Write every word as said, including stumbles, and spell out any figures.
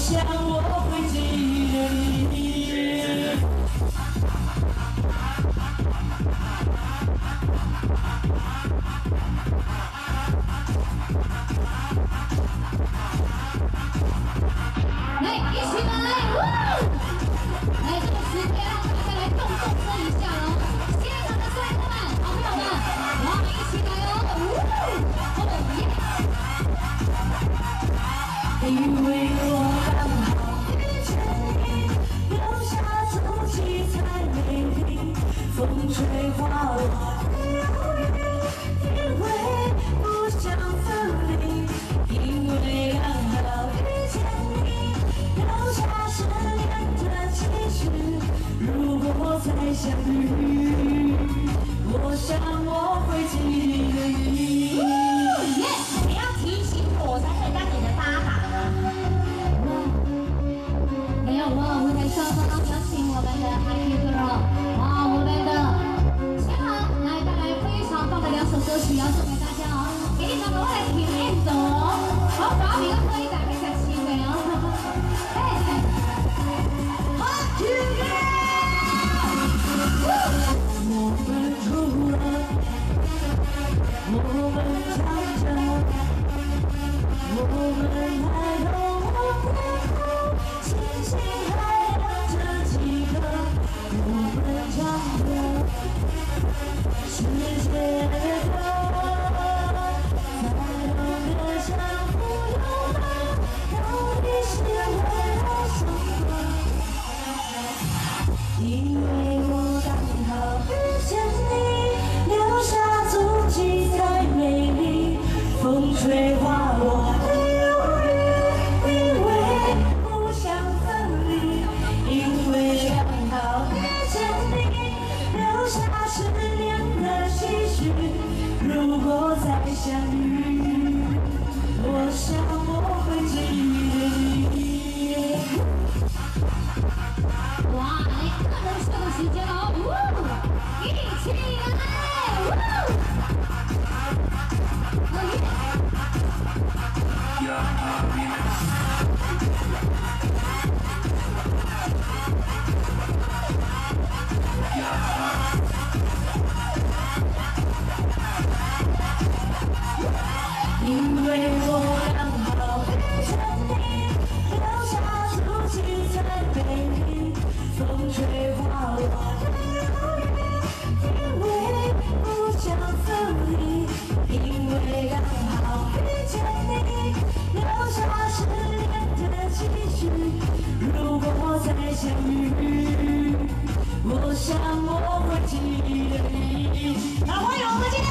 想我会记得你。 来，一起来！来，这个时间让大家来动动身一下哦。现场的帅哥们、好朋友们，我们一起来哦！ 因为我刚好遇见你，留下足迹才美丽。风吹花落的忧郁，因为不想分离。因为刚好遇见你，留下十年的期许。如果再相遇，我想我会记得你。 耶！你要提醒我才可以当你的搭档。没有我，舞台上刚刚有请我们的 Happy Girl， 哇，我们的千航来带来非常棒的两首歌曲，要送给大家哦。给你们我来体验走哦，好，把你个可以打开下七位哦。哎，Happy Girl， 我们哭了，我们唱着，我们抬头望天空，星星还亮着几颗，我们唱着世界的歌，在同个相互拥抱，到底是为了什么？因为我刚好遇见你，留下足迹才美丽。风吹花落的忧郁，因为不想分离。因为刚好遇见你，留下十年的期许。如果再相遇，我想我会记得你。 哇，来个人秀的时间哦，呜，一起来，呜， 因为我刚好遇见你，留下足迹才美丽。风吹花落的忧郁，因为不想分离。因为刚好遇见你，留下十年的期许。如果再相遇，我想我会记得你。好，欢迎我们今天。